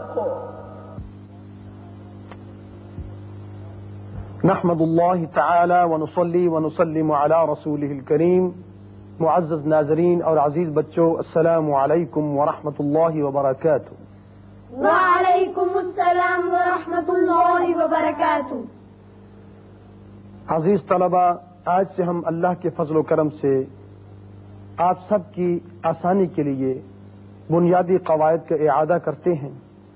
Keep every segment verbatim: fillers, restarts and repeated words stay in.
الحق. نحمد اللہ تعالی ونصلی ونسلم علی رسولہ الکریم. معزز ناظرین اور عزیز بچوں، السلام علیکم ورحمۃ اللہ وبرکاتہ. وعلیکم السلام ورحمۃ اللہ وبرکاتہ. عزیز طلبہ، آج سے ہم اللہ کے فضل و کرم سے آپ سب کی آسانی کے لیے بنیادی قواعد کا اعادہ کرتے ہیں.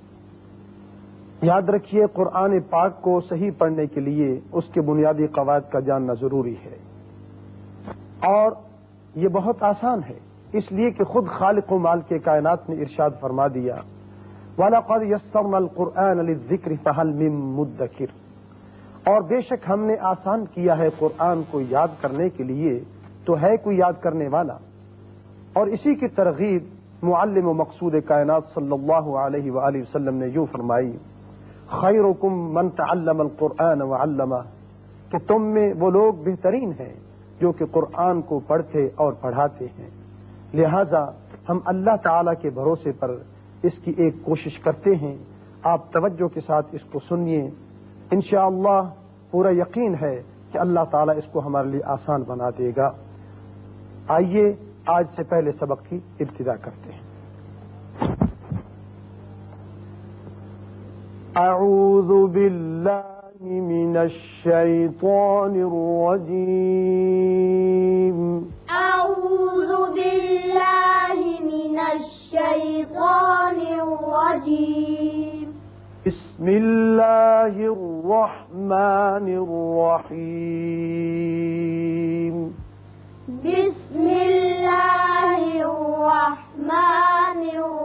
یاد رکھیے، قرآن پاک کو صحیح پڑھنے کے لیے اس کے بنیادی قواعد کا جاننا ضروری ہے، اور یہ بہت آسان ہے، اس لیے کہ خود خالق و مالک کائنات نے ارشاد فرما دیا وَلَقَدْ يَسَّرْنَا الْقُرْآنَ لِلذِّكْرِ فَهَلْ مِن مُدَّكِرٍ. اور بے شک ہم نے آسان کیا ہے قرآن کو یاد کرنے کے لیے، تو ہے کوئی یاد کرنے والا. اور اسی کی ترغیب معلم و مقصود کائنات صلی اللہ علیہ وآلہ وسلم نے یوں فرمائی خیرکم من تعلم القرآن وعلمہ، کہ تم میں وہ لوگ بہترین ہیں جو کہ قرآن کو پڑھتے اور پڑھاتے ہیں. لہذا ہم اللہ تعالی کے بھروسے پر اس کی ایک کوشش کرتے ہیں. آپ توجہ کے ساتھ اس کو سنیے، انشاءاللہ پورا یقین ہے کہ اللہ تعالیٰ اس کو ہمارے لیے آسان بنا دے گا. آئیے آج سے پہلے سبق کی ابتدا کرتے ہیں. اعوذ باللہ من الشیطان الرجیم. اعوذ باللہ من الشیطان الرجیم. بسم اللہ الرحمن الرحیم. بسم اللہ الرحمن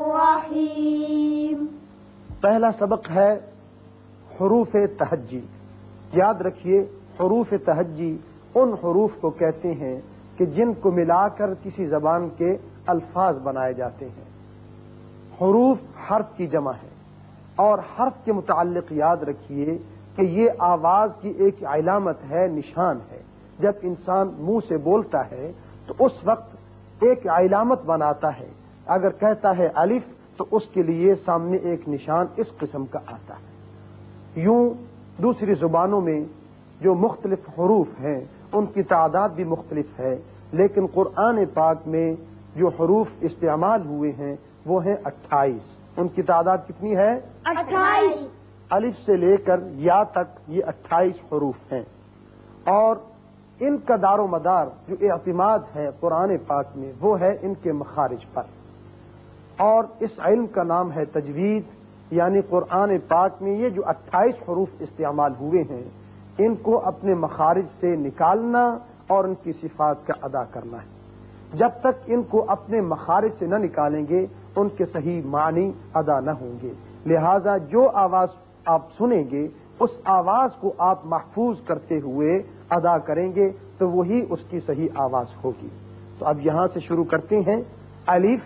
الرحیم. پہلا سبق ہے حروف تہجی. یاد رکھیے، حروف تہجی ان حروف کو کہتے ہیں کہ جن کو ملا کر کسی زبان کے الفاظ بنائے جاتے ہیں. حروف حرف کی جمع ہے، اور حرف کے متعلق یاد رکھیے کہ یہ آواز کی ایک علامت ہے، نشان ہے. جب انسان منہ سے بولتا ہے تو اس وقت ایک علامت بناتا ہے. اگر کہتا ہے الف تو اس کے لیے سامنے ایک نشان اس قسم کا آتا ہے. یوں دوسری زبانوں میں جو مختلف حروف ہیں ان کی تعداد بھی مختلف ہے، لیکن قرآن پاک میں جو حروف استعمال ہوئے ہیں وہ ہیں اٹھائیس. ان کی تعداد کتنی ہے؟ اٹھائیس. الف سے لے کر یا تک یہ اٹھائیس حروف ہیں. اور ان کا دار و مدار جو اعتماد ہے قرآن پاک میں وہ ہے ان کے مخارج پر. اور اس علم کا نام ہے تجوید. یعنی قرآن پاک میں یہ جو اٹھائیس حروف استعمال ہوئے ہیں ان کو اپنے مخارج سے نکالنا اور ان کی صفات کا ادا کرنا ہے. جب تک ان کو اپنے مخارج سے نہ نکالیں گے ان کے صحیح معنی ادا نہ ہوں گے. لہذا جو آواز آپ سنیں گے اس آواز کو آپ محفوظ کرتے ہوئے ادا کریں گے تو وہی اس کی صحیح آواز ہوگی. تو اب یہاں سے شروع کرتے ہیں. الف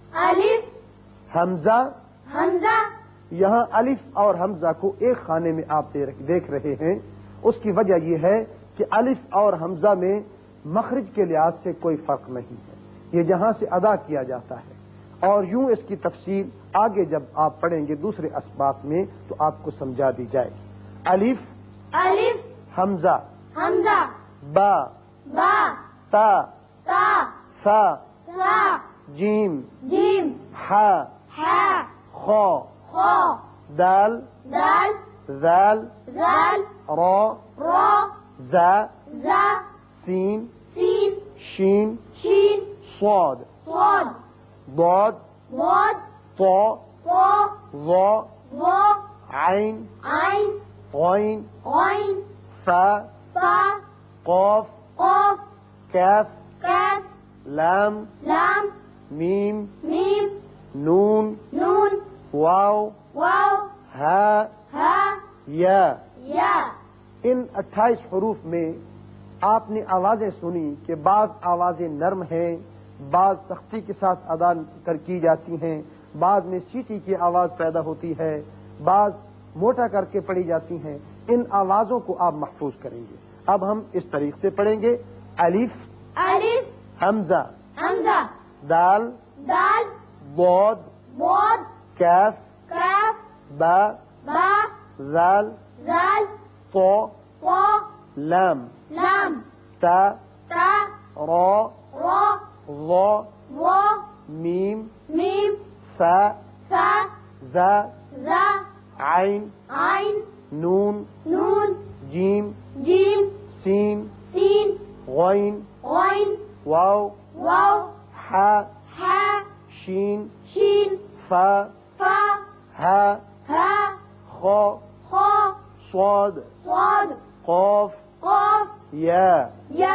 الف حمزہ حمزہ. یہاں الف اور حمزہ کو ایک خانے میں آپ دیکھ رہے ہیں. اس کی وجہ یہ ہے کہ الف اور حمزہ میں مخرج کے لحاظ سے کوئی فرق نہیں ہے، یہ جہاں سے ادا کیا جاتا ہے. اور یوں اس کی تفصیل آگے جب آپ پڑھیں گے دوسرے اسباق میں تو آپ کو سمجھا دی جائے گی. الف الف حمزہ حمزہ. با با تا تا ثا ثا جیم جیم ہا ہا خا خا دال دال ذال ذال را را زا زا سین سین شین شین صاد صاد ضاد ضاد طا طا ظا ظا عین عین غین غین فا فا قاف قاف کاف کاف لام لام میم میم نون نون واو واو ہا ہا یا. یا. ان اٹھائیس حروف میں آپ نے آوازیں سنی کہ بعض آوازیں نرم ہیں، بعض سختی کے ساتھ ادا کر کی جاتی ہیں، بعض میں سیٹی کی آواز پیدا ہوتی ہے، بعض موٹا کر کے پڑھی جاتی ہیں. ان آوازوں کو آپ محفوظ کریں گے. اب ہم اس طریقے سے پڑھیں گے. الف الف حمزہ حمزہ. دال دال ضاد ضاد کاف کاف با با زال زال طو طا لام لام تا تا را را ضا وا ميم ميم فا فا زا زا عين عين نون نون جيم جيم سين سين غين غين واو واو حا حا شين شين فا فا ها ها خا خا صاد صاد قاف قاف یا یا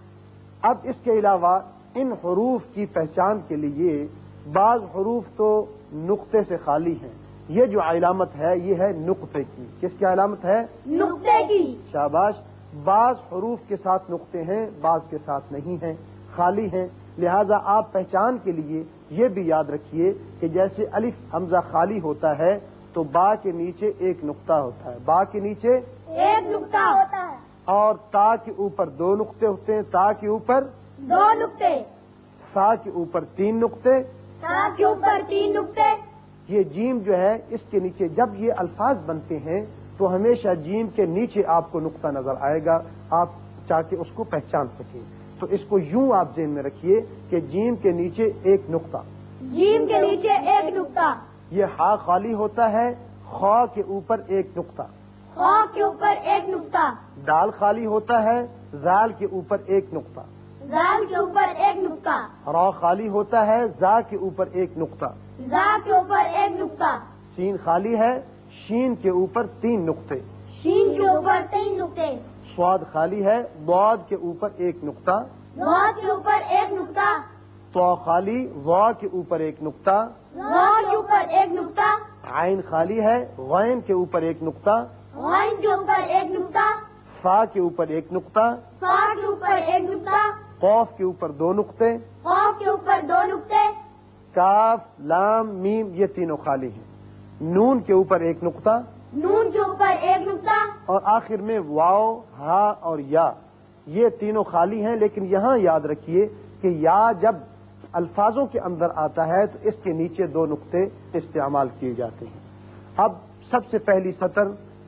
اب اس کے علاوہ ان حروف کی پہچان کے لیے بعض حروف تو نقطے سے خالی ہیں. یہ جو علامت ہے یہ ہے نقطے کی. کس کی علامت ہے؟ نقطے کی. شاباش. بعض حروف کے ساتھ نقطے ہیں، بعض کے ساتھ نہیں ہیں، خالی ہیں. لہذا آپ پہچان کے لیے یہ بھی یاد رکھیے کہ جیسے الف حمزہ خالی ہوتا ہے تو با کے نیچے ایک نقطہ ہوتا ہے، با کے نیچے ایک نقطہ ہوتا ہے اور تا کے اوپر دو نقطے ہوتے ہیں، تا کے اوپر دو نقطے، سا کے اوپر تین نقطے، تا کے اوپر تین نقطے. یہ جیم جو ہے اس کے نیچے جب یہ الفاظ بنتے ہیں تو ہمیشہ جیم کے نیچے آپ کو نقطہ نظر آئے گا، آپ چاہ کے اس کو پہچان سکیں. تو اس کو یوں آپ ذہن میں رکھیے کہ جیم کے نیچے ایک نقطہ، جیم کے نیچے ایک نقطہ، یہ ہا خالی ہوتا ہے، خا کے اوپر ایک نقطہ، خا کے اوپر ایک نقطہ، دال خالی ہوتا ہے، زال کے اوپر ایک نقطہ، زال کے اوپر ایک نقطہ، را خالی ہوتا ہے، زا کے اوپر ایک نقطہ، زا کے اوپر ایک نقطہ، سین خالی ہے، شین کے اوپر تین نقطے، شین کے اوپر تین نقطے، سواد خالی ہے، ضاد کے اوپر ایک نقطہ، وا کے اوپر ایک نقطہ، تو خالی، وا کے اوپر ایک نقطہ، وا کے اوپر ایک نقطہ، عین خالی ہے، غین کے اوپر ایک نقطہ، غین کے اوپر ایک نقطہ، فا کے اوپر ایک نقطہ، فا کے اوپر ایک نقطہ، قوف کے اوپر دو نقطے، قاف کے اوپر دو نقطے، کاف لام میم یہ تینوں خالی ہیں. نون کے اوپر ایک نقطہ نون کے اوپر ایک نقطہ، اور آخر میں واو ہا اور یا یہ تینوں خالی ہیں. لیکن یہاں یاد رکھیے کہ یا جب الفاظوں کے اندر آتا ہے تو اس کے نیچے دو نقطے استعمال کیے جاتے ہیں. اب سب سے پہلی سطر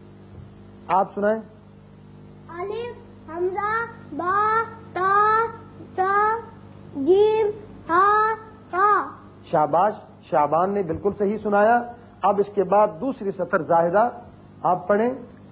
آپ سنائیں. الف حمزہ با تا تا جیم ہا ہا. شاباش، شعبان نے بالکل صحیح سنایا. اب اس کے بعد دوسری سطر زاہدہ آپ پڑھیں.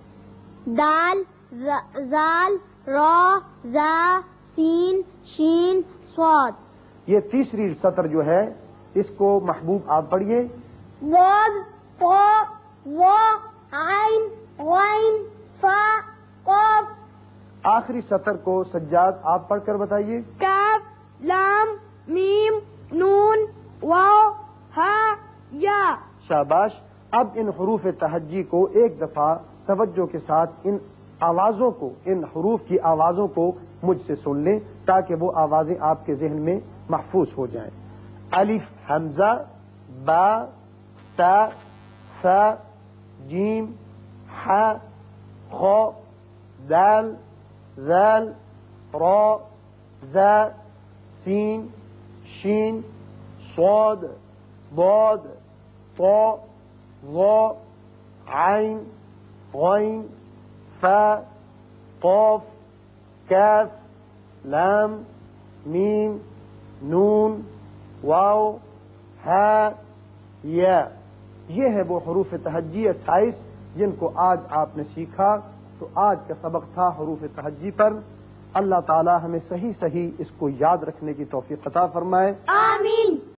دال زال را زا سین شین صاد. یہ تیسری سطر جو ہے اس کو محبوب آپ پڑھیے. واو طا وا عین غین فا قاف. آخری سطر کو سجاد آپ پڑھ کر بتائیے. کاف لام میم نون واو ہا یا. شاباش. اب ان حروف تہجی کو ایک دفعہ توجہ کے ساتھ ان آوازوں کو، ان حروف کی آوازوں کو مجھ سے سن لیں تاکہ وہ آوازیں آپ کے ذہن میں محفوظ ہو جائیں. الف حمزہ با تا ثا جیم حا خا دال ذال را زا سین شین صاد ضاد طا ظا عین غین فا قاف کاف لام میم نون واو ہا یا. یہ ہے وہ حروف تہجی اٹھائیس جن کو آج آپ نے سیکھا. تو آج کا سبق تھا حروف تہجی پر. اللہ تعالی ہمیں صحیح صحیح اس کو یاد رکھنے کی توفیق عطا فرمائے. آمین.